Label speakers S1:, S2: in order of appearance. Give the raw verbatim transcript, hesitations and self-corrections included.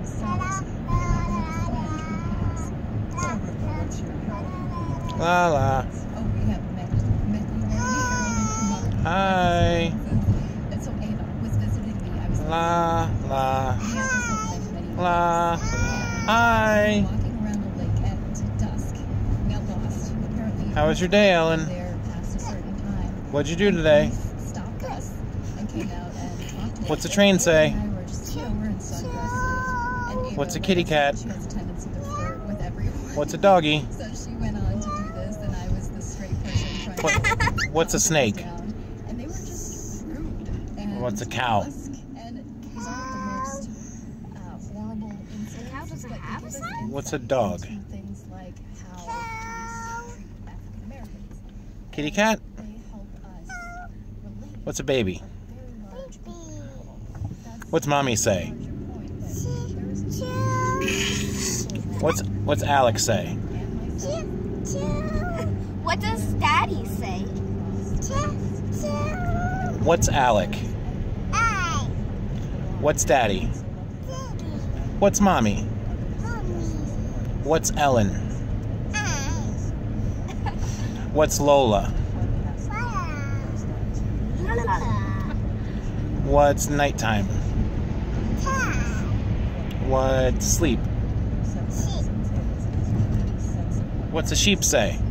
S1: La la. Hi. La la. La. Hi. How was your day, Ellen? What'd you do today? What's a train say? What's a kitty cat? What's a doggy?
S2: So she went on to do this, and I was the straight person trying
S1: What,
S2: to
S1: what's a snake?
S2: and they were just rude. And
S1: What's a cow?
S2: And these aren't the most uh, horrible incidents.
S3: Cow doesn't have a sign?
S1: What's a dog?
S2: Things like how police treat African Americans.
S1: Kitty cat?
S2: They help us relate.
S1: What's a baby?
S2: Very large people.
S1: What's mommy say?
S2: That's a larger point that
S1: What's what's Alex say?
S3: What does Daddy say?
S1: What's Alec? What's Daddy? What's Mommy? What's Ellen? What's Lola? What's nighttime? What's sleep? What's a sheep say?